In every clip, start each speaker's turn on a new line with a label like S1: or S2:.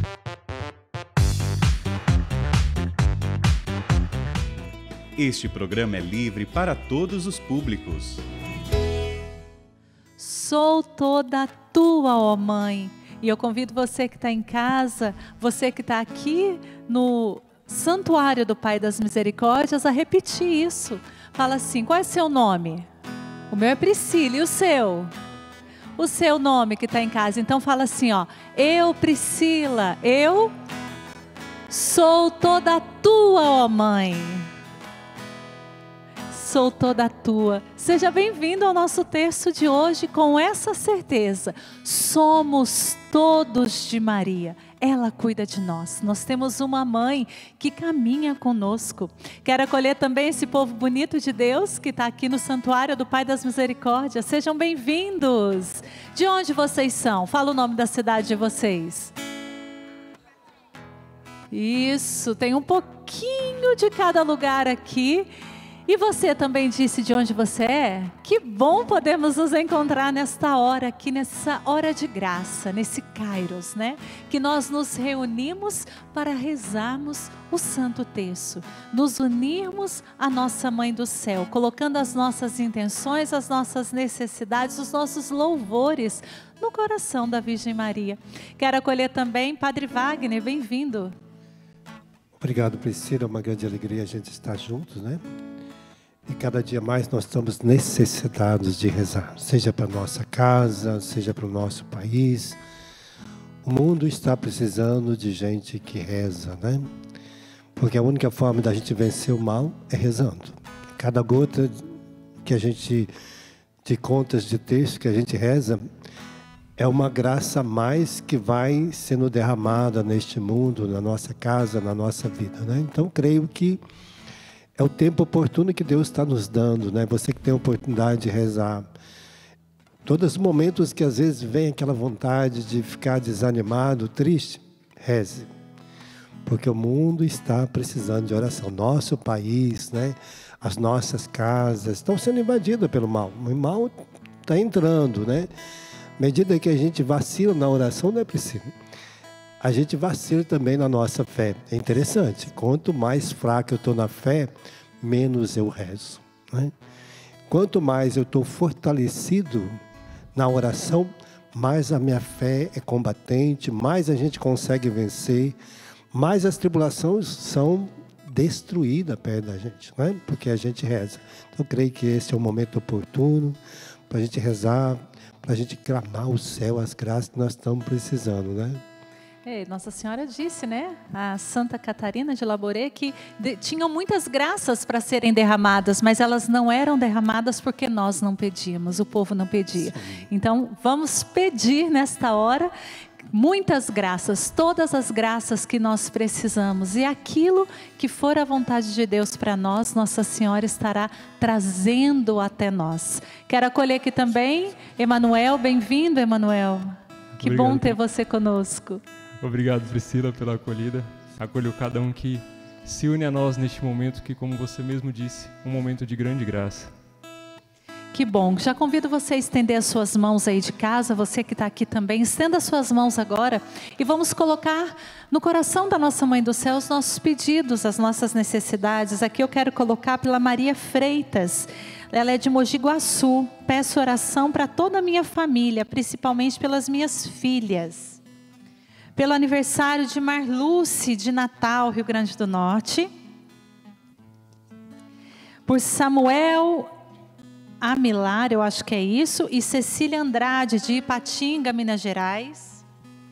S1: Este programa é livre para todos os públicos.
S2: Sou toda tua, ó Mãe. E eu convido você que está em casa, você que está aqui no Santuário do Pai das Misericórdias, a repetir isso. Fala assim: qual é seu nome? O meu é Priscila, e o seu? O seu nome que está em casa. Então fala assim, ó: eu, Priscila, eu sou toda tua, ó Mãe. Sou toda tua. Seja bem-vindo ao nosso terço de hoje com essa certeza. Somos todos de Maria. Ela cuida de nós. Nós temos uma mãe que caminha conosco. Quero acolher também esse povo bonito de Deus que está aqui no Santuário do Pai das Misericórdias. Sejam bem-vindos. De onde vocês são? Fala o nome da cidade de vocês. Isso, tem um pouquinho de cada lugar aqui. E você também disse de onde você é? Que bom podermos nos encontrar nesta hora aqui, nessa hora de graça, nesse Kairos, né? Que nós nos reunimos para rezarmos o Santo Terço, nos unirmos à nossa Mãe do Céu, colocando as nossas intenções, as nossas necessidades, os nossos louvores no coração da Virgem Maria. Quero acolher também Padre Wagner, bem-vindo.
S3: Obrigado, Priscila, é uma grande alegria a gente estar juntos, né? E cada dia mais nós estamos necessitados de rezar, seja para a nossa casa, seja para o nosso país. O mundo está precisando de gente que reza, né? Porque a única forma da gente vencer o mal é rezando. Cada gota que a gente, de contas de texto que a gente reza, é uma graça a mais que vai sendo derramada neste mundo, na nossa casa, na nossa vida, né? Então, creio que é o tempo oportuno que Deus está nos dando, né? Você que tem a oportunidade de rezar. Todos os momentos que às vezes vem aquela vontade de ficar desanimado, triste, reze. Porque o mundo está precisando de oração. Nosso país, né? As nossas casas estão sendo invadidas pelo mal. O mal está entrando, né? À medida que a gente vacila na oração, não é preciso. A gente vacila também na nossa fé. É interessante. Quanto mais fraco eu estou na fé, menos eu rezo, né? Quanto mais eu estou fortalecido na oração, mais a minha fé é combatente, mais a gente consegue vencer, mais as tribulações são destruídas perto da gente, né? Porque a gente reza. Então, eu creio que esse é o momento oportuno para a gente rezar, para a gente clamar o céu, as graças que nós estamos precisando, né?
S2: Nossa Senhora disse, né, a Santa Catarina de Labouré, que tinham muitas graças para serem derramadas, mas elas não eram derramadas porque nós não pedíamos, o povo não pedia. Sim. Então, vamos pedir nesta hora muitas graças, todas as graças que nós precisamos. E aquilo que for a vontade de Deus para nós, Nossa Senhora estará trazendo até nós. Quero acolher aqui também Emanuel, bem-vindo, Emanuel. Que Obrigado. Bom ter você conosco.
S4: Obrigado, Priscila, pela acolhida. Acolho cada um que se une a nós neste momento que, como você mesmo disse, um momento de grande graça.
S2: Que bom. Já convido você a estender as suas mãos aí de casa, você que está aqui também, estenda as suas mãos agora e vamos colocar no coração da nossa Mãe do Céu os nossos pedidos, as nossas necessidades. Aqui eu quero colocar pela Maria Freitas. Ela é de Mogi Guaçu. Peço oração para toda a minha família, principalmente pelas minhas filhas. Pelo aniversário de Marluce, de Natal, Rio Grande do Norte. Por Samuel Amilar, eu acho que é isso. E Cecília Andrade, de Ipatinga, Minas Gerais.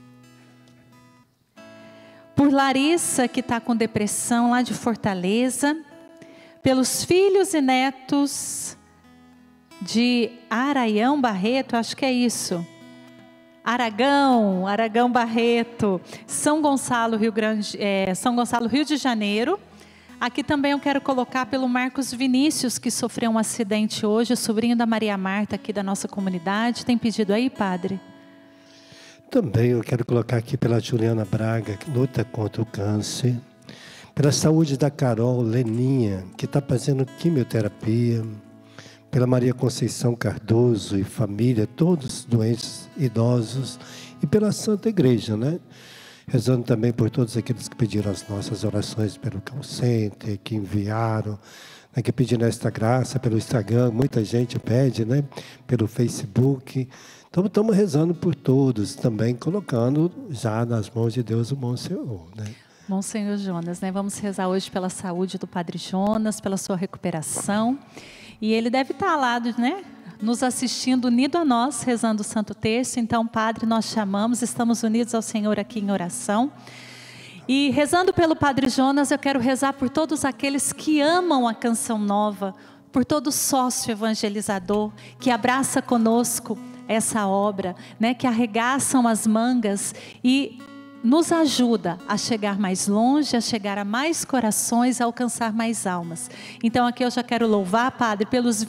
S2: Por Larissa, que está com depressão, lá de Fortaleza. Pelos filhos e netos de Araião Barreto, acho que é isso. Aragão Barreto, São Gonçalo, Rio de Janeiro. Aqui também eu quero colocar pelo Marcos Vinícius, que sofreu um acidente hoje, sobrinho da Maria Marta aqui da nossa comunidade. Tem pedido aí, padre?
S3: Também eu quero colocar aqui pela Juliana Braga, que luta contra o câncer. Pela saúde da Carol Leninha, que está fazendo quimioterapia. Pela Maria Conceição Cardoso e família, todos doentes, idosos. E pela Santa Igreja, né? rezando também por todos aqueles que pediram as nossas orações pelo call center, que enviaram, né, que pediram esta graça pelo Instagram, muita gente pede, né, pelo Facebook. Então estamos rezando por todos, também colocando já nas mãos de Deus o Monsenhor, né?
S2: Monsenhor Jonas, né? Vamos rezar hoje pela saúde do Padre Jonas, pela sua recuperação. E ele deve estar lá, né, nos assistindo, unido a nós, rezando o Santo Terço. Então, Padre, nós chamamos, estamos unidos ao Senhor aqui em oração. E rezando pelo Padre Jonas, eu quero rezar por todos aqueles que amam a Canção Nova, por todo sócio evangelizador que abraça conosco essa obra, né, que arregaçam as mangas e nos ajuda a chegar mais longe, a chegar a mais corações, a alcançar mais almas. Então aqui eu já quero louvar, Padre, pelos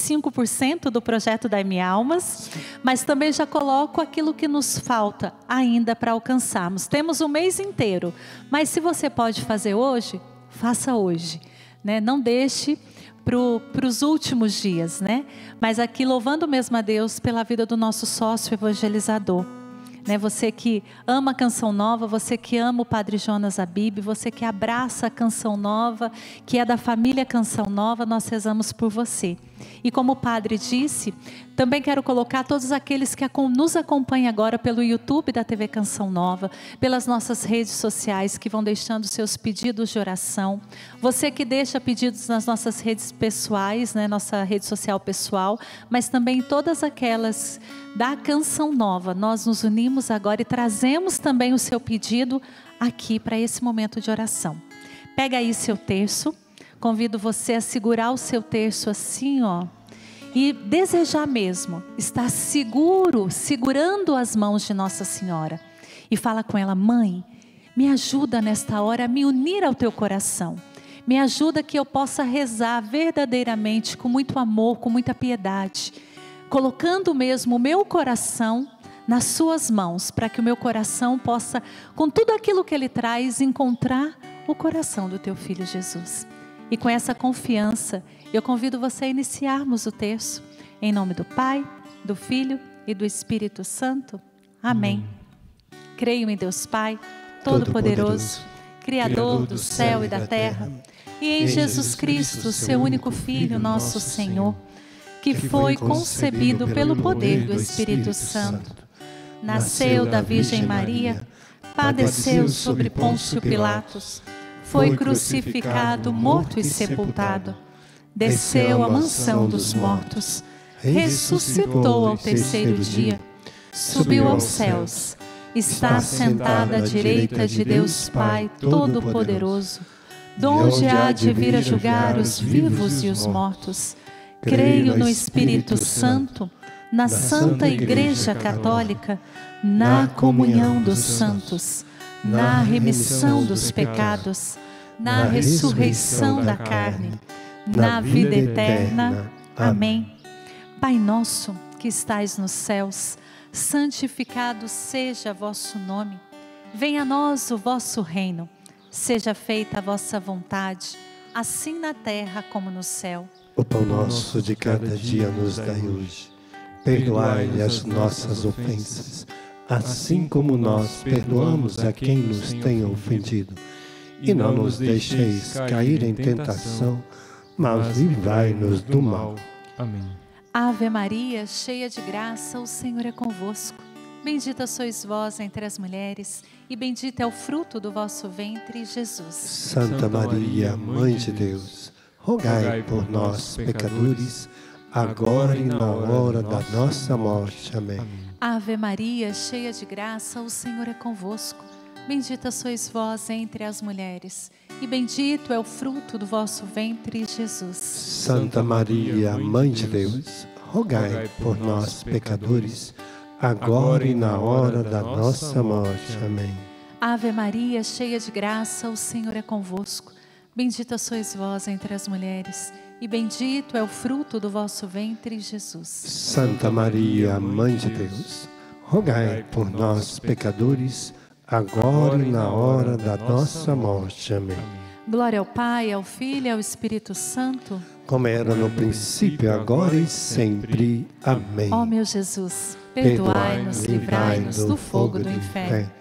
S2: 25% do projeto Dai-me Almas, mas também já coloco aquilo que nos falta ainda para alcançarmos. Temos um mês inteiro, mas se você pode fazer hoje, faça hoje, né? Não deixe para os últimos dias, né? Mas aqui louvando mesmo a Deus pela vida do nosso sócio evangelizador. Né, você que ama a Canção Nova, você que ama o Padre Jonas Abib, você que abraça a Canção Nova, que é da família Canção Nova, nós rezamos por você. E como o Padre disse, também quero colocar todos aqueles que nos acompanham agora pelo YouTube da TV Canção Nova, pelas nossas redes sociais, que vão deixando seus pedidos de oração. Você que deixa pedidos nas nossas redes pessoais, né, nossa rede social pessoal, mas também todas aquelas da Canção Nova. Nós nos unimos agora e trazemos também o seu pedido aqui para esse momento de oração. Pega aí seu terço, convido você a segurar o seu terço assim, ó, e desejar mesmo estar seguro, segurando as mãos de Nossa Senhora. E fala com ela: mãe, me ajuda nesta hora a me unir ao teu coração. Me ajuda que eu possa rezar verdadeiramente, com muito amor, com muita piedade, colocando mesmo o meu coração nas suas mãos, para que o meu coração possa, com tudo aquilo que ele traz, encontrar o coração do teu filho Jesus. E com essa confiança, eu convido você a iniciarmos o terço, em nome do Pai, do Filho e do Espírito Santo. Amém. Creio em Deus Pai, Todo-Poderoso, Criador do céu e da terra, e em Jesus Cristo, seu único Filho, nosso Senhor, que foi concebido pelo poder do Espírito Santo, nasceu da Virgem Maria, padeceu sobre Pôncio Pilatos, foi crucificado, morto e sepultado, desceu à mansão dos mortos, ressuscitou ao terceiro dia, subiu aos céus, está sentado à direita de Deus Pai Todo-Poderoso, donde há de vir a julgar os vivos e os mortos. Creio no Espírito Santo, na Santa Igreja Católica, na comunhão dos santos, na remissão dos pecados, na ressurreição da carne, na vida eterna. Amém. Pai nosso que estais nos céus, santificado seja vosso nome. Venha a nós o vosso reino. Seja feita a vossa vontade, assim na terra como no céu.
S3: O pão nosso de cada dia nos dai hoje. Perdoai-lhe as nossas ofensas, assim como nós perdoamos a quem nos tem ofendido. E não nos deixeis cair em tentação, mas livrai-nos do mal.
S4: Amém.
S2: Ave Maria, cheia de graça, o Senhor é convosco. Bendita sois vós entre as mulheres, e bendito é o fruto do vosso ventre, Jesus.
S3: Santa Maria, Mãe de Deus, rogai por nós, pecadores, agora e na hora da nossa morte. Amém.
S2: Ave Maria, cheia de graça, o Senhor é convosco. Bendita sois vós entre as mulheres, e bendito é o fruto do vosso ventre, Jesus.
S3: Santa Maria, Mãe de Deus, rogai por nós, pecadores, agora e na hora da nossa morte. Amém.
S2: Ave Maria, cheia de graça, o Senhor é convosco. Bendita sois vós entre as mulheres, e bendito é o fruto do vosso ventre, Jesus.
S3: Santa Maria, Mãe de Deus, rogai por nós, pecadores, agora e na hora da nossa morte. Amém.
S2: Glória ao Pai, ao Filho e ao Espírito Santo,
S3: como era no princípio, agora e sempre. Amém.
S2: Ó meu Jesus, perdoai-nos, livrai-nos do fogo do inferno.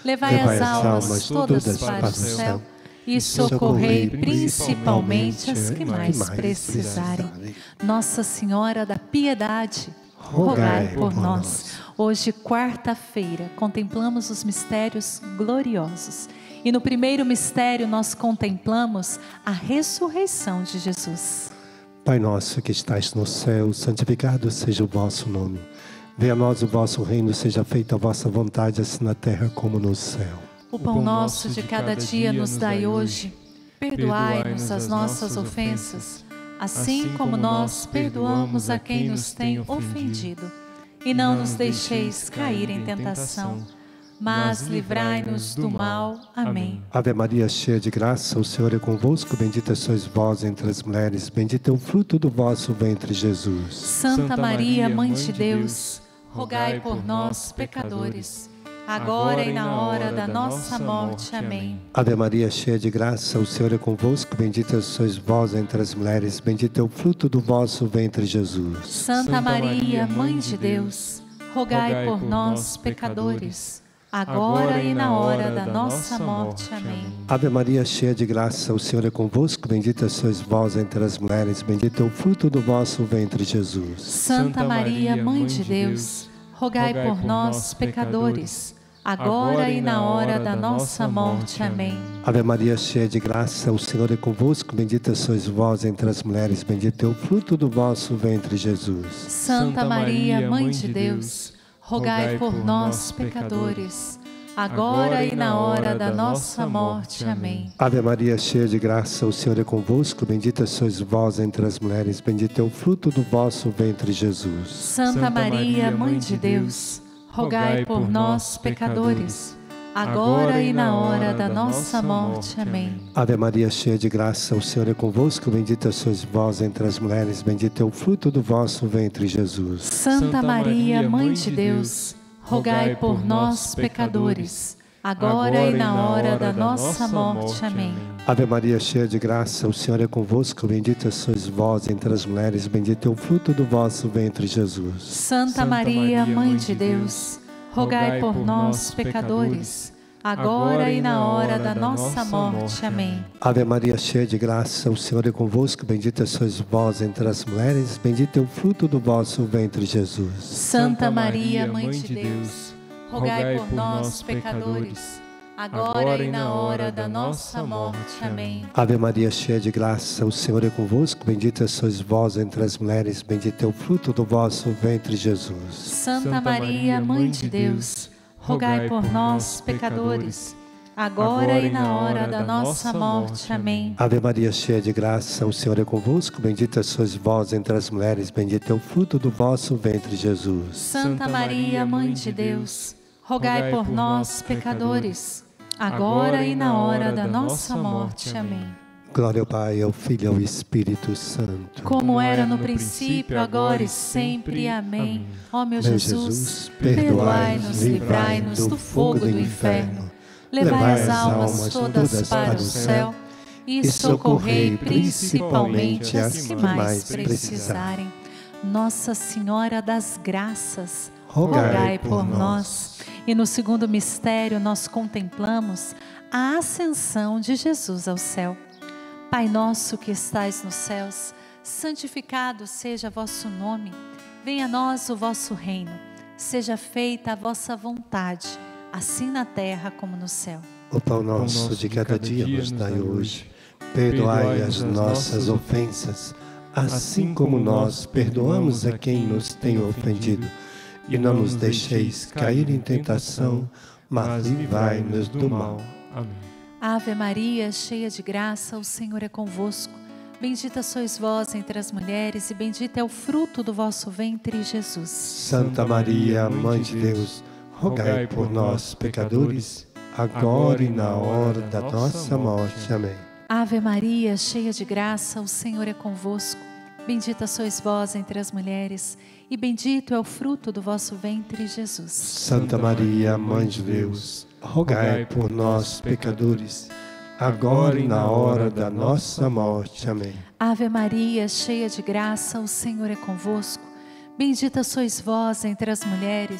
S2: levai as almas todas para o céu e socorrei principalmente as que mais precisarem. Nossa Senhora da Piedade, rogai por nós. Hoje, quarta-feira, contemplamos os mistérios gloriosos. E no primeiro mistério nós contemplamos a ressurreição de Jesus.
S3: Pai nosso que estais no céu, santificado seja o vosso nome. Venha a nós o vosso reino, seja feita a vossa vontade, assim na terra como no céu.
S2: O pão nosso de cada dia nos dai hoje. Perdoai-nos as nossas ofensas, assim como nós perdoamos a quem nos tem ofendido. E não nos deixeis cair em tentação, mas livrai-nos do mal. Amém.
S3: Ave Maria, cheia de graça, o Senhor é convosco. Bendita sois vós entre as mulheres, bendito é o fruto do vosso ventre, Jesus.
S2: Santa Maria, Mãe de Deus, rogai por nós, pecadores, agora e na hora da nossa morte. Amém.
S3: Ave Maria, cheia de graça, o Senhor é convosco. Bendita sois vós entre as mulheres, bendito é o fruto do vosso ventre, Jesus.
S2: Santa Maria, Mãe de Deus, rogai por nós, pecadores, agora e na hora da nossa morte. Amém.
S3: Ave Maria, cheia de graça, o Senhor é convosco. Bendita sois vós entre as mulheres, bendito é o fruto do vosso ventre, Jesus.
S2: Santa Maria, Mãe de Deus, rogai por nós, pecadores, agora e na hora da nossa morte. Amém.
S3: Ave Maria, cheia de graça, o Senhor é convosco. Bendita sois vós entre as mulheres, bendito é o fruto do vosso ventre, Jesus.
S2: Santa Maria, Mãe de Deus, rogai por nós, pecadores, agora e na hora da nossa morte. Amém.
S3: Ave Maria, cheia de graça, o Senhor é convosco. Bendita sois vós entre as mulheres, bendito é o fruto do vosso ventre, Jesus.
S2: Santa Maria, Mãe de Deus, rogai por nós, pecadores, agora e na hora da nossa morte. Amém.
S3: Ave Maria, cheia de graça, o Senhor é convosco. Bendita sois vós entre as mulheres, bendito é o fruto do vosso ventre, Jesus.
S2: Santa Maria, Mãe de Deus, rogai por nós, pecadores, agora e na hora da nossa morte. Amém.
S3: Ave Maria, cheia de graça, o Senhor é convosco. Bendita sois vós entre as mulheres, bendito é o fruto do vosso ventre, Jesus.
S2: Santa Maria, Mãe de Deus, rogai por nós, pecadores, agora e na hora da nossa morte. Amém.
S3: Ave Maria, cheia de graça, o Senhor é convosco. Bendita sois vós entre as mulheres, bendito é o fruto do vosso ventre, Jesus.
S2: Santa Maria, Mãe de Deus, rogai por nós, pecadores, agora e na hora da nossa morte. Amém.
S3: Ave Maria, cheia de graça, o Senhor é convosco. Bendita sois vós entre as mulheres, bendito é o fruto do vosso ventre, Jesus.
S2: Santa Maria, Mãe de Deus, rogai por nós, pecadores, agora e na hora da nossa morte. Amém.
S3: Ave Maria, cheia de graça, o Senhor é convosco. Bendita sois vós entre as mulheres, bendito é o fruto do vosso ventre, Jesus.
S2: Santa Maria, Mãe de Deus, rogai por nós, pecadores, agora e na hora da nossa morte. Amém.
S3: Glória ao Pai, ao Filho e ao Espírito Santo.
S2: Como era no princípio, agora e sempre. Amém. Ó meu Jesus, perdoai-nos, livrai-nos do fogo do inferno. Levai as almas todas para o céu e socorrei principalmente as que mais precisarem. Nossa Senhora das Graças, rogai por nós. E no segundo mistério nós contemplamos a ascensão de Jesus ao céu. Pai nosso que estais nos céus, santificado seja vosso nome. Venha a nós o vosso reino. Seja feita a vossa vontade, assim na terra como no céu.
S3: O pão nosso de cada dia nos dai hoje. Perdoai as nossas ofensas, assim como nós perdoamos a quem nos tem ofendido. E não nos deixeis cair em tentação, mas livrai-nos do mal.
S4: Amém.
S2: Ave Maria, cheia de graça, o Senhor é convosco. Bendita sois vós entre as mulheres e bendito é o fruto do vosso ventre, Jesus.
S3: Santa Maria, Mãe de Deus, rogai por nós, pecadores, agora e na hora da nossa morte. Amém.
S2: Ave Maria, cheia de graça, o Senhor é convosco. Bendita sois vós entre as mulheres e bendito é o fruto do vosso ventre, Jesus.
S3: Santa Maria, Mãe de Deus, rogai por nós, pecadores, agora e na hora da nossa morte. Amém.
S2: Ave Maria, cheia de graça, o Senhor é convosco. Bendita sois vós entre as mulheres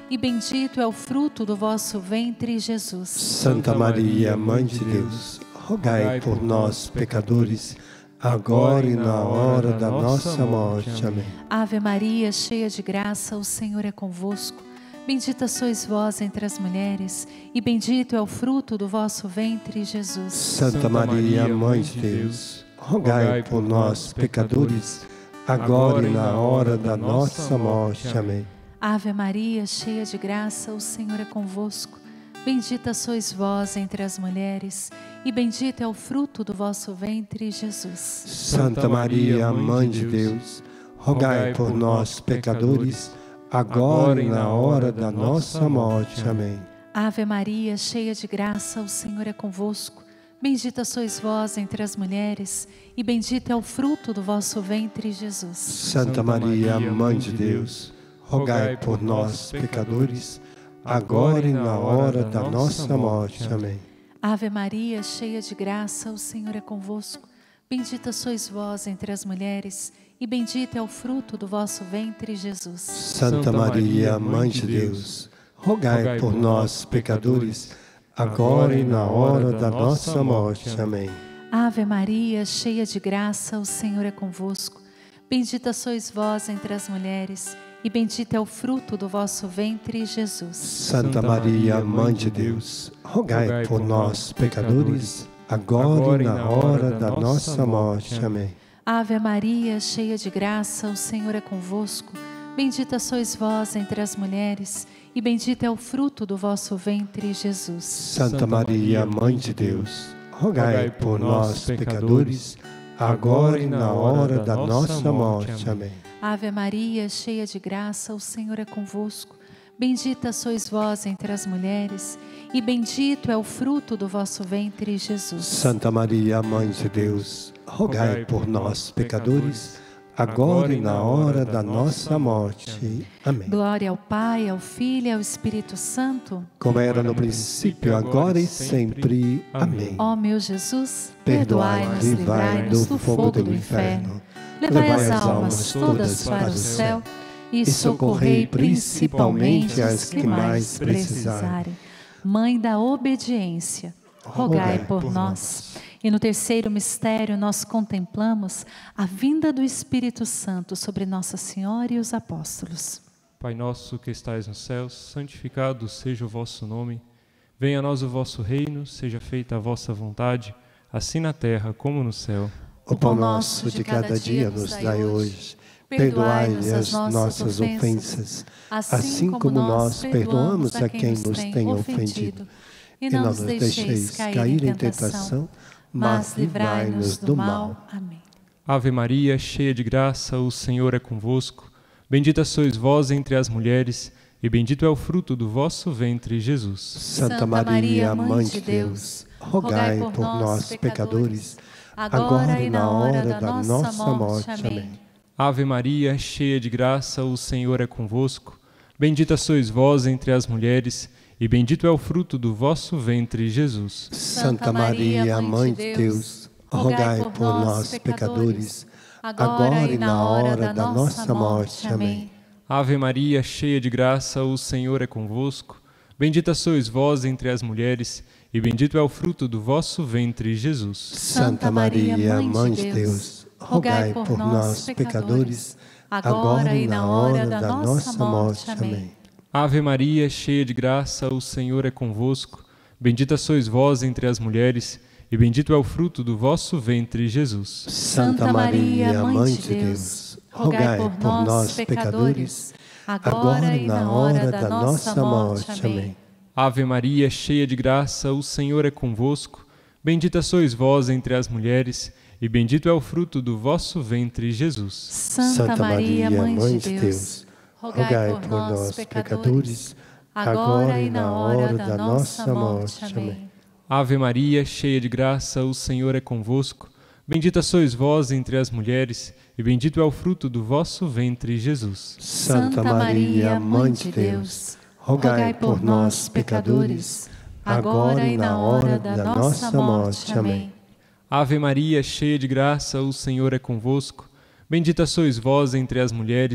S2: e bendito é o fruto do vosso ventre, Jesus.
S3: Santa Maria, Mãe de Deus, rogai por nós, pecadores, agora e na hora da nossa morte. Amém.
S2: Ave Maria, cheia de graça, o Senhor é convosco. Bendita sois vós entre as mulheres, e bendito é o fruto do vosso ventre, Jesus.
S3: Santa Maria, Mãe de Deus, rogai por nós, pecadores, agora e na hora da nossa morte. Amém.
S2: Ave Maria, cheia de graça, o Senhor é convosco. Bendita sois vós entre as mulheres, e bendito é o fruto do vosso ventre, Jesus.
S3: Santa Maria, Mãe de Deus, rogai por nós, pecadores, agora e na hora da nossa morte. Amém.
S2: Ave Maria, cheia de graça, o Senhor é convosco. Bendita sois vós entre as mulheres, e bendito é o fruto do vosso ventre, Jesus.
S3: Santa Maria, Mãe de Deus, rogai por nós, pecadores, agora e na hora da nossa morte. Amém.
S2: Ave Maria, cheia de graça, o Senhor é convosco. Bendita sois vós entre as mulheres, e bendito é o fruto do vosso ventre, Jesus.
S3: Santa Maria, Mãe de Deus, rogai por nós, pecadores, agora e na hora da nossa morte. Amém.
S2: Ave Maria, cheia de graça, o Senhor é convosco. Bendita sois vós entre as mulheres, e bendito é o fruto do vosso ventre, Jesus.
S3: Santa Maria, Mãe de Deus, rogai por nós, pecadores, agora e na hora da nossa morte. Amém.
S2: Ave Maria, cheia de graça, o Senhor é convosco. Bendita sois vós entre as mulheres, e bendito é o fruto do vosso ventre, Jesus.
S3: Santa Maria, Mãe de Deus, rogai por nós, pecadores, agora e na hora da nossa morte. Amém.
S2: Ave Maria, cheia de graça, o Senhor é convosco. Bendita sois vós entre as mulheres, e bendito é o fruto do vosso ventre, Jesus.
S3: Santa Maria, Mãe de Deus, rogai por nós, pecadores, agora e na hora da nossa morte. Amém.
S2: Glória ao Pai, ao Filho e ao Espírito Santo,
S3: como era no princípio, agora e sempre. Amém.
S2: Ó meu Jesus,
S3: perdoai-nos e livrai-nos do fogo do inferno.
S2: Levai as almas todas para o céu e socorrei principalmente as que mais precisarem. Mãe da obediência, rogai por nós. E no terceiro mistério nós contemplamos a vinda do Espírito Santo sobre Nossa Senhora e os apóstolos.
S4: Pai nosso que estais nos céus, santificado seja o vosso nome. Venha a nós o vosso reino, seja feita a vossa vontade, assim na terra como no céu.
S3: O pão nosso de cada dia nos dai hoje. Perdoai-nos as nossas ofensas, assim como nós perdoamos a quem nos tem ofendido. E não nos deixeis cair em tentação, mas livrai-nos do mal.
S2: Amém.
S4: Ave Maria, cheia de graça, o Senhor é convosco. Bendita sois vós entre as mulheres, e bendito é o fruto do vosso ventre, Jesus.
S3: Santa Maria, Mãe de Deus, rogai por nós, pecadores, agora e na hora da nossa morte. Amém.
S4: Ave Maria, cheia de graça, o Senhor é convosco. Bendita sois vós entre as mulheres, e bendito é o fruto do vosso ventre, Jesus.
S3: Santa Maria, Mãe de Deus, rogai por nós, pecadores, agora e na hora da nossa morte. Amém.
S4: Ave Maria, cheia de graça, o Senhor é convosco. Bendita sois vós entre as mulheres, e bendito é o fruto do vosso ventre, Jesus.
S3: Santa Maria, Mãe de Deus, rogai por nós, pecadores, agora e na hora da nossa morte. Amém.
S4: Ave Maria, cheia de graça, o Senhor é convosco. Bendita sois vós entre as mulheres, e bendito é o fruto do vosso ventre, Jesus.
S3: Santa Maria, Mãe de Deus, rogai por nós, pecadores, agora e na hora da nossa morte. Amém.
S4: Ave Maria, cheia de graça, o Senhor é convosco. Bendita sois vós entre as mulheres, e bendito é o fruto do vosso ventre, Jesus.
S2: Santa Maria, Mãe de Deus, rogai por nós, pecadores, agora e na hora da nossa morte. Amém.
S4: Ave Maria, cheia de graça, o Senhor é convosco. Bendita sois vós entre as mulheres, e bendito é o fruto do vosso ventre, Jesus.
S3: Santa Maria, Mãe de Deus, rogai por nós, pecadores, agora e na hora da nossa morte. Amém.
S4: Ave Maria, cheia de graça, o Senhor é convosco. Bendita sois vós entre as mulheres,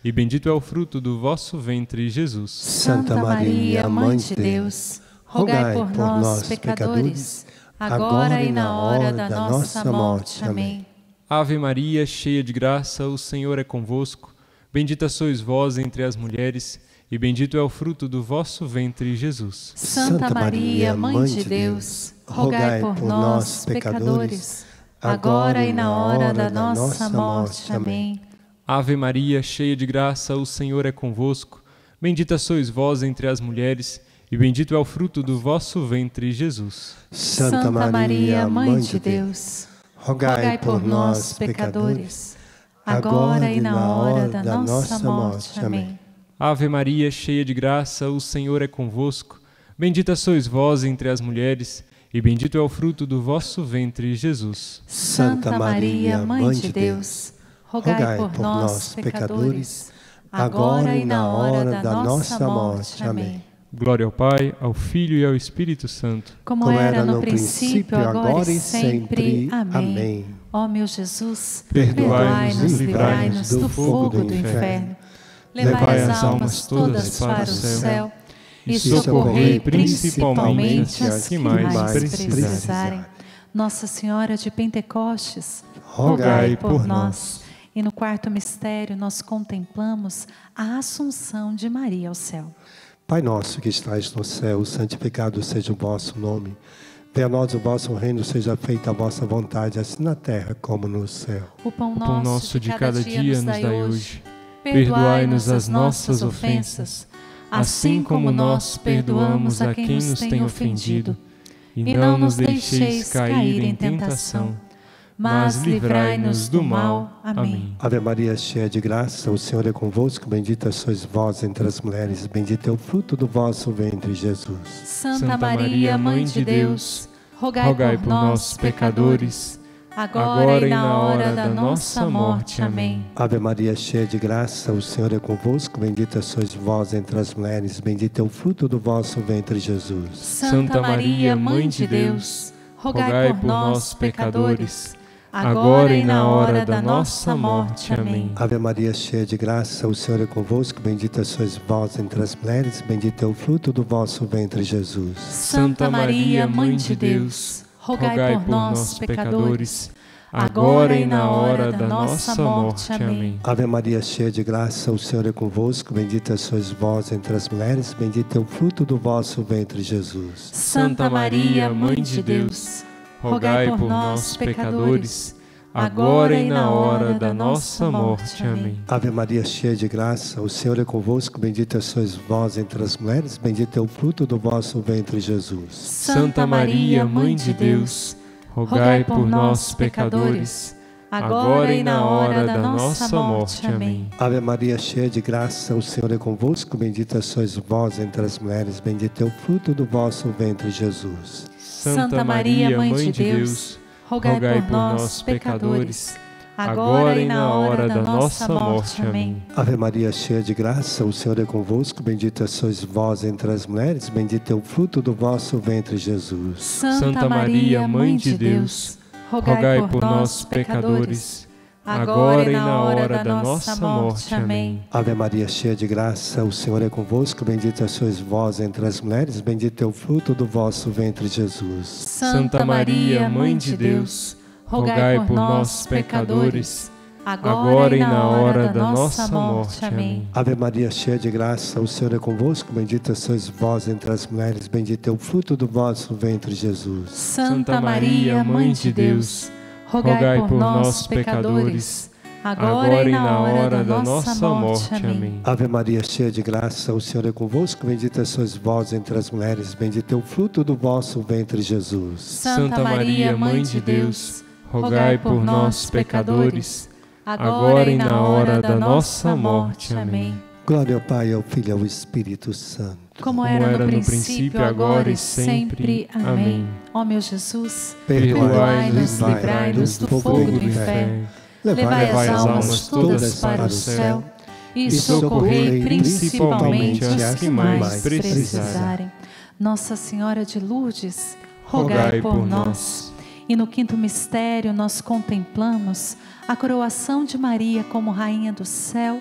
S4: e bendito é o fruto do vosso ventre, Jesus.
S2: Santa Maria, Mãe de Deus, rogai por nós, pecadores, agora e na hora da nossa morte. Amém.
S4: Ave Maria, cheia de graça, o Senhor é convosco. Bendita sois vós entre as mulheres, e bendito é o fruto do vosso ventre, Jesus.
S2: Santa Maria, Mãe de Deus, rogai por nós, pecadores, agora e na hora da nossa morte. Amém.
S4: Ave Maria, cheia de graça, o Senhor é convosco. Bendita sois vós entre as mulheres, e bendito é o fruto do vosso ventre, Jesus.
S2: Santa Maria, Mãe de Deus, rogai por nós, pecadores, agora e na hora da nossa morte. Amém.
S4: Ave Maria, cheia de graça, o Senhor é convosco. Bendita sois vós entre as mulheres, e bendito é o fruto do vosso ventre, Jesus.
S2: Santa Maria, Mãe de Deus, rogai por nós, pecadores, agora e na hora da nossa morte. Amém.
S4: Glória ao Pai, ao Filho e ao Espírito Santo.
S2: Como era no princípio, agora e sempre. Amém. Ó meu Jesus, perdoai-nos e livrai-nos do fogo do inferno. Levai as almas todas para o céu e socorrei principalmente as que mais precisarem. Nossa Senhora de Pentecostes, rogai por nós. E no quarto mistério nós contemplamos a Assunção de Maria ao céu.
S3: Pai nosso que estais no céu, santificado seja o vosso nome. Venha a nós o vosso reino, seja feita a vossa vontade, assim na terra como no céu.
S2: O pão nosso
S4: de cada dia nos dai hoje. Perdoai-nos as nossas ofensas, assim como nós perdoamos a quem nos tem ofendido. E não nos deixeis cair em tentação, mas livrai-nos do mal. Amém.
S3: Ave Maria, cheia de graça, o Senhor é convosco. Bendita sois vós entre as mulheres, bendito é o fruto do vosso ventre, Jesus.
S2: Santa Maria, Mãe de Deus, rogai por nós, pecadores, agora e na hora da nossa morte. Amém.
S3: Ave Maria, cheia de graça, o Senhor é convosco. Bendita sois vós entre as mulheres, bendito é o fruto do vosso ventre, Jesus.
S2: Santa Maria, Mãe de Deus, rogai por nós, pecadores, agora e na hora da nossa morte. Amém.
S3: Ave Maria, cheia de graça, o Senhor é convosco. Bendita sois vós entre as mulheres, bendito é o fruto do vosso ventre, Jesus.
S2: Santa Maria, Mãe de Deus, rogai por nós, pecadores, agora e na hora da nossa morte. Amém.
S3: Ave Maria, cheia de graça, o Senhor é convosco. Bendita sois vós entre as mulheres, bendito é o fruto do vosso ventre, Jesus.
S2: Santa Maria, Mãe de Deus, rogai por nós, pecadores, agora e na hora da nossa morte. Amém.
S3: Ave Maria, cheia de graça, o Senhor é convosco. Bendita sois vós entre as mulheres, bendito é o fruto do vosso ventre, Jesus.
S2: Santa Maria, Mãe de Deus, rogai por nós, pecadores, agora e na hora da nossa morte. Amém.
S3: Ave Maria, cheia de graça, o Senhor é convosco. Bendita sois vós entre as mulheres, bendito é o fruto do vosso ventre, Jesus.
S2: Santa Maria, Mãe de Deus, rogai por nós, pecadores, agora e na hora da nossa morte. Amém.
S3: Ave Maria, cheia de graça, o Senhor é convosco. Bendita sois vós entre as mulheres, bendito é o fruto do vosso ventre, Jesus.
S2: Santa Maria, Mãe de Deus, rogai por nós, pecadores, agora e na hora da nossa morte. Amém.
S3: Ave Maria, cheia de graça, o Senhor é convosco. Bendita sois vós entre as mulheres, bendito é o fruto do vosso ventre, Jesus.
S2: Santa Maria, Mãe de Deus, rogai por nós, pecadores, agora e na hora da nossa morte. Amém.
S3: Ave Maria, cheia de graça, o Senhor é convosco. Bendita sois vós entre as mulheres, bendito é o fruto do vosso ventre, Jesus.
S2: Santa Maria, Mãe de Deus, rogai por nós, pecadores, agora e na hora da nossa morte. Amém.
S3: Ave Maria, cheia de graça, o Senhor é convosco. Bendita sois vós entre as mulheres, bendito é o fruto do vosso ventre, Jesus.
S2: Santa Maria, Mãe de Deus, rogai por nós, pecadores, agora e na hora da nossa morte. Amém.
S3: Glória ao Pai, ao Filho e ao Espírito Santo.
S2: Como era no princípio, agora e sempre. Amém. Ó meu Jesus, perdoai-nos, livrai-nos do fogo do inferno. Levai as almas todas para o céu e socorrei principalmente as que mais precisarem. Nossa Senhora de Lourdes, rogai por nós. E no quinto mistério nós contemplamos a coroação de Maria como Rainha do céu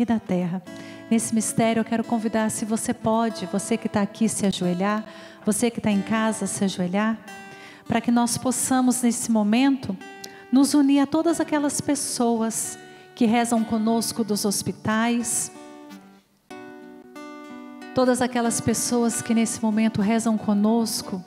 S2: e da terra. Nesse mistério eu quero convidar, se você pode, você que está aqui se ajoelhar, você que está em casa se ajoelhar, para que nós possamos nesse momento nos unir a todas aquelas pessoas que rezam conosco dos hospitais, todas aquelas pessoas que nesse momento rezam conosco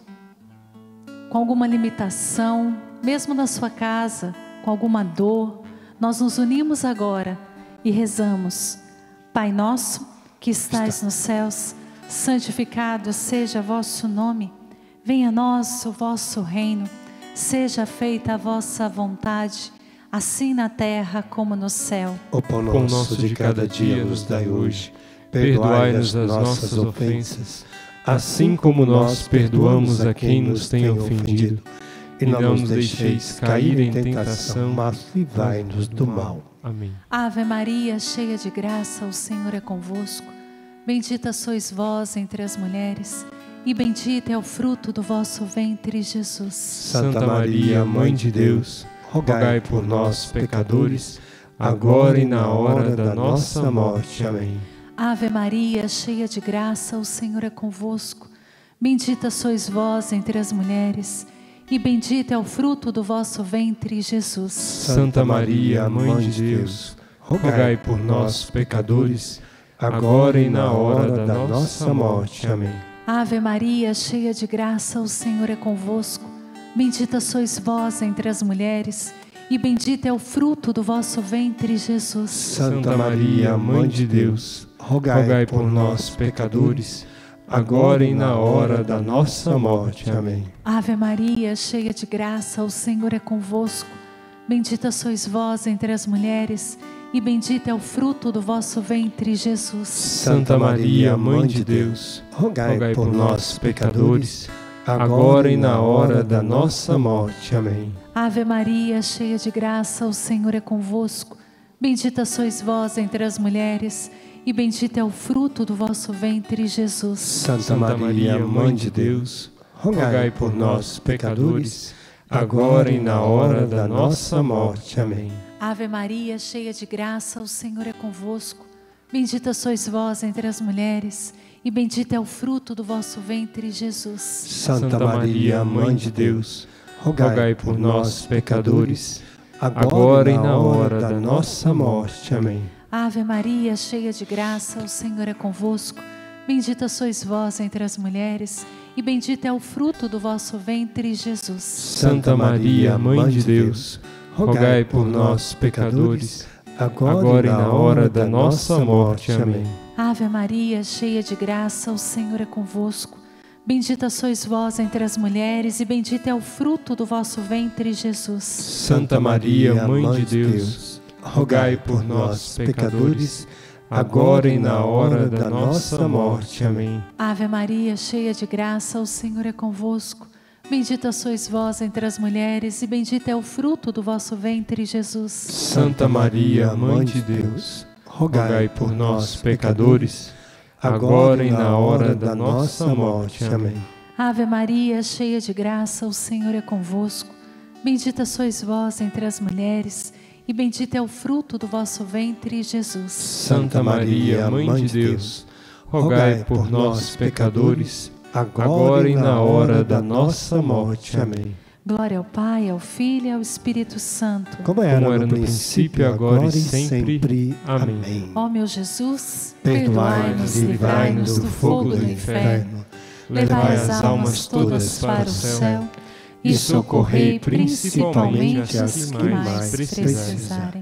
S2: com alguma limitação, mesmo na sua casa, com alguma dor. Nós nos unimos agora e rezamos: Pai nosso que estais nos céus, santificado seja vosso nome, venha a nós o vosso reino, seja feita a vossa vontade, assim na terra como no céu.
S3: O pão nosso de cada dia nos dai hoje, perdoai-nos as nossas ofensas, assim como nós perdoamos a quem nos tem ofendido, e não nos deixeis cair em tentação, mas livrai-nos do mal.
S4: Amém.
S2: Ave Maria, cheia de graça, o Senhor é convosco. Bendita sois vós entre as mulheres, e bendito é o fruto do vosso ventre, Jesus.
S3: Santa Maria, Mãe de Deus, rogai por nós, pecadores, agora e na hora da nossa morte. Amém.
S2: Ave Maria, cheia de graça, o Senhor é convosco. Bendita sois vós entre as mulheres, e bendito é o fruto do vosso ventre, Jesus.
S3: Santa Maria, Mãe de Deus, rogai por nós, pecadores, agora e na hora da nossa morte. Amém.
S2: Ave Maria, cheia de graça, o Senhor é convosco. Bendita sois vós entre as mulheres, e bendito é o fruto do vosso ventre, Jesus.
S3: Santa Maria, Mãe de Deus, rogai por nós, pecadores, agora e na hora da nossa morte. Amém.
S2: Ave Maria, cheia de graça, o Senhor é convosco. Bendita sois vós entre as mulheres, e bendito é o fruto do vosso ventre, Jesus.
S3: Santa Maria, Mãe de Deus, rogai por nós, pecadores, agora e na hora da nossa morte. Amém.
S2: Ave Maria, cheia de graça, o Senhor é convosco. Bendita sois vós entre as mulheres, e bendito é o fruto do vosso ventre, Jesus.
S3: Santa Maria, Mãe de Deus, rogai por nós, pecadores, agora e na hora da nossa morte. Amém.
S2: Ave Maria, cheia de graça, o Senhor é convosco. Bendita sois vós entre as mulheres, e bendito é o fruto do vosso ventre, Jesus.
S3: Santa Maria, Mãe de Deus, rogai por nós, pecadores, agora e na hora da nossa morte. Amém.
S2: Ave Maria, cheia de graça, o Senhor é convosco. Bendita sois vós entre as mulheres, e bendito é o fruto do vosso ventre, Jesus.
S3: Santa Maria, Mãe de Deus, rogai por nós, pecadores, agora e na hora da nossa morte. Amém.
S2: Ave Maria, cheia de graça, o Senhor é convosco. Bendita sois vós entre as mulheres, e bendito é o fruto do vosso ventre, Jesus.
S3: Santa Maria, Mãe de Deus, rogai por nós, pecadores, agora e na hora da nossa morte. Amém.
S2: Ave Maria, cheia de graça, o Senhor é convosco. Bendita sois vós entre as mulheres, e bendito é o fruto do vosso ventre, Jesus.
S3: Santa Maria, Mãe de Deus, rogai por nós, pecadores, agora e na hora da nossa morte. Amém.
S2: Ave Maria, cheia de graça, o Senhor é convosco. Bendita sois vós entre as mulheres, e bendito é o fruto do vosso ventre, Jesus.
S3: Santa Maria, Mãe de Deus, rogai por nós, pecadores, agora e na hora da nossa morte. Amém.
S2: Glória ao Pai, ao Filho e ao Espírito Santo.
S3: Como era no princípio, agora e sempre. Amém.
S2: Ó meu Jesus,
S3: perdoai-nos e livrai-nos do fogo do inferno.
S2: Levai as almas todas para o céu e socorrei principalmente as que mais precisarem.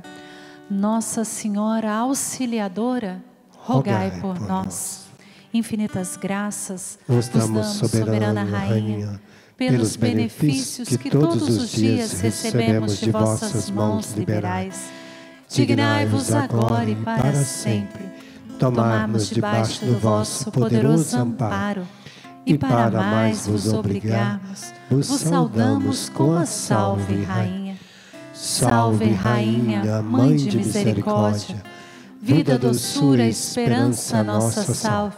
S2: Nossa Senhora Auxiliadora, rogai por nós. Infinitas graças vos damos, soberana Rainha, pelos benefícios que todos os dias recebemos de vossas mãos liberais. Dignai-vos agora e para sempre tomarmos debaixo do vosso poderoso amparo, e para mais vos obrigarmos, vos saudamos com a Salve Rainha. Salve Rainha, Mãe de misericórdia, vida, doçura, esperança, nossa salve.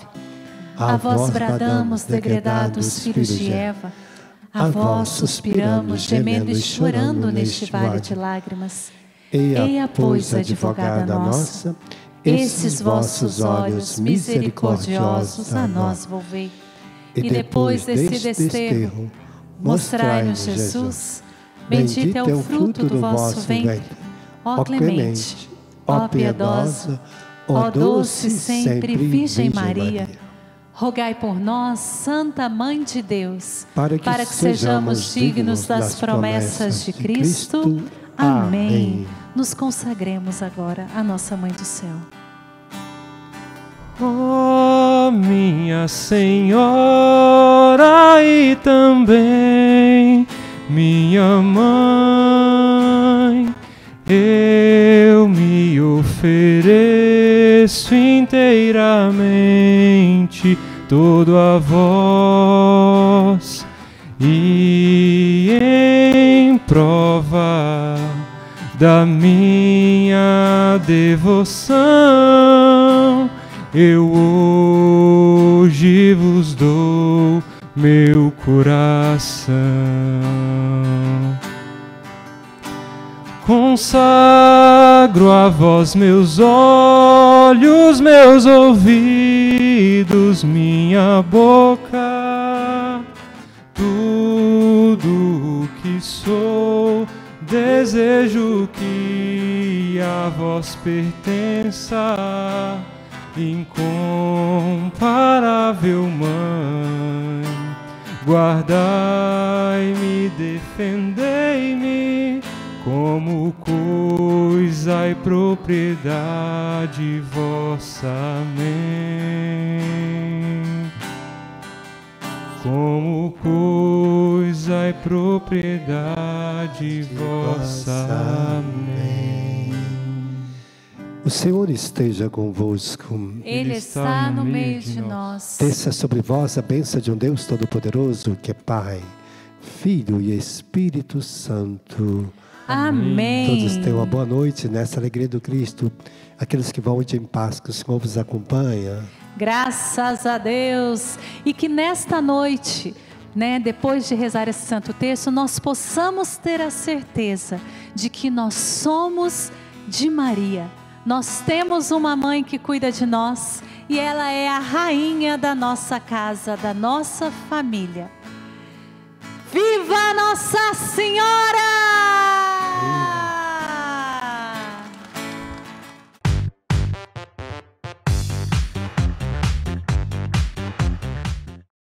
S2: A vós bradamos, degredados filhos de Eva, a vós suspiramos, gemendo e chorando neste vale de lágrimas. Eia, pois, advogada nossa, esses vossos olhos misericordiosos a nós volvei. E depois desse desterro, mostrai-nos Jesus. Bendito é o fruto do vosso ventre. Ó clemente, ó piedosa, ó doce sempre Virgem Maria, rogai por nós, Santa Mãe de Deus, para que sejamos dignos das promessas de Cristo. Amém. Nos consagremos agora à nossa Mãe do Céu.
S4: Ó minha Senhora e também minha Mãe, eu me ofereço inteiramente todo a vós, e em prova da minha devoção, eu hoje vos dou meu coração. Consagro a vós meus olhos, meus ouvidos, minha boca, tudo o que sou. Desejo que a vós pertença, incomparável Mãe. Guardai-me, defendei-me, como coisa e propriedade vossa. Amém. Como coisa e propriedade vossa. Amém.
S3: O Senhor esteja convosco.
S2: Ele está no meio de nós.
S3: Desça sobre vós a bênção de um Deus Todo-Poderoso, que é Pai, Filho e Espírito Santo.
S2: Amém.
S3: Todos tenham uma boa noite nessa alegria do Cristo. Aqueles que vão hoje em paz, que o Senhor vos acompanha.
S2: Graças a Deus. E que nesta noite, depois de rezar esse santo texto, nós possamos ter a certeza de que nós somos de Maria. Nós temos uma mãe que cuida de nós e ela é a rainha da nossa casa, da nossa família. Viva Nossa Senhora!